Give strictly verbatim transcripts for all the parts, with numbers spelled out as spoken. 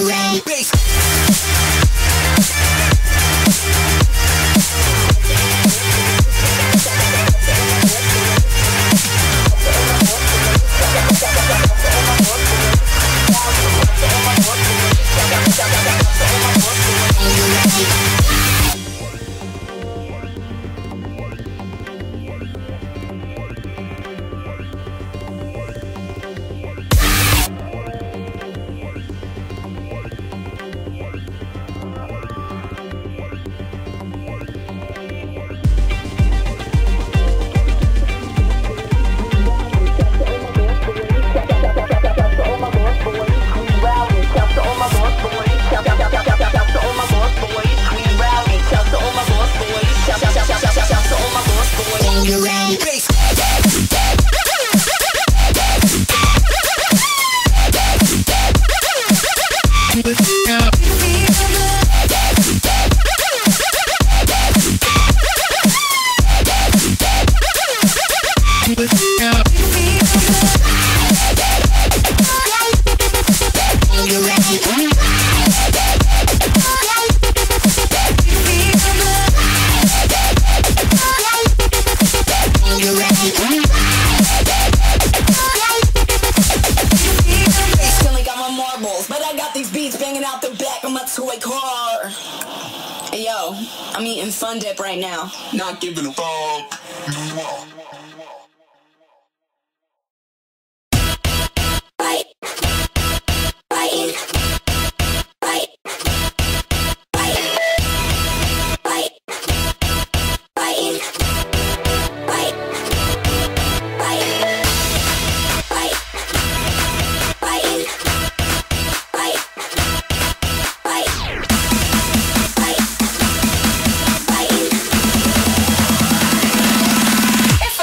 Bangarang. Bass. I'm eating Fun Dip right now. Not giving a fuck. Bite. Biting. Bite. Bite. Bite. Biting. Bite. Bite. Bite. Biting. Bite. Bite. Bite. Biting. If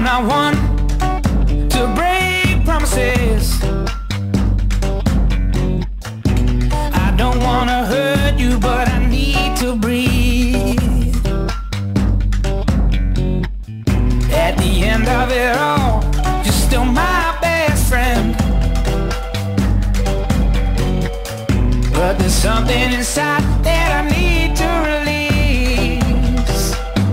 not one to break promises. I don't wanna hurt you, but I need to breathe. At the end of it all, you're still my best friend. But there's something inside that I need to release.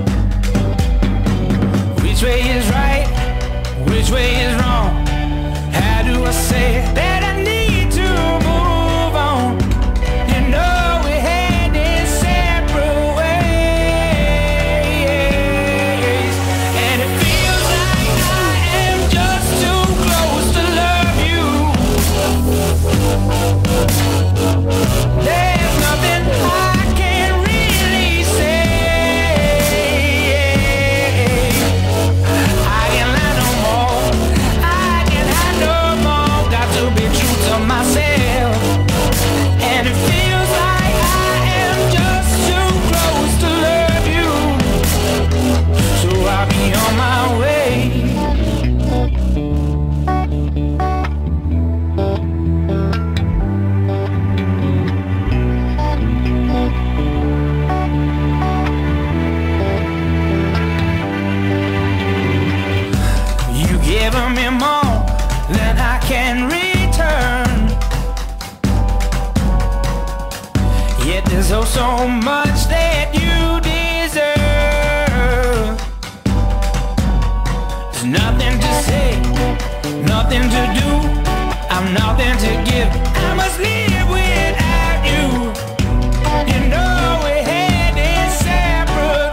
Which way is right? Which way is wrong? How do I say that I need to move on? You know we're heading separate ways, and it feels like I am just too close to love you. There's nothing I can really say. I can't lie no more. I can't hide no more. Got to be true to myself. And it feels like I am just too close to love you. So I'll be on my way. You giving me more than I can return. Yet there's oh so much that you deserve. There's nothing to say, nothing to do. I'm nothing to give. I must live without you. You know we're heading separate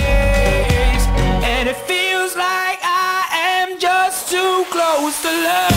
ways, and it feels like I am just too close to love.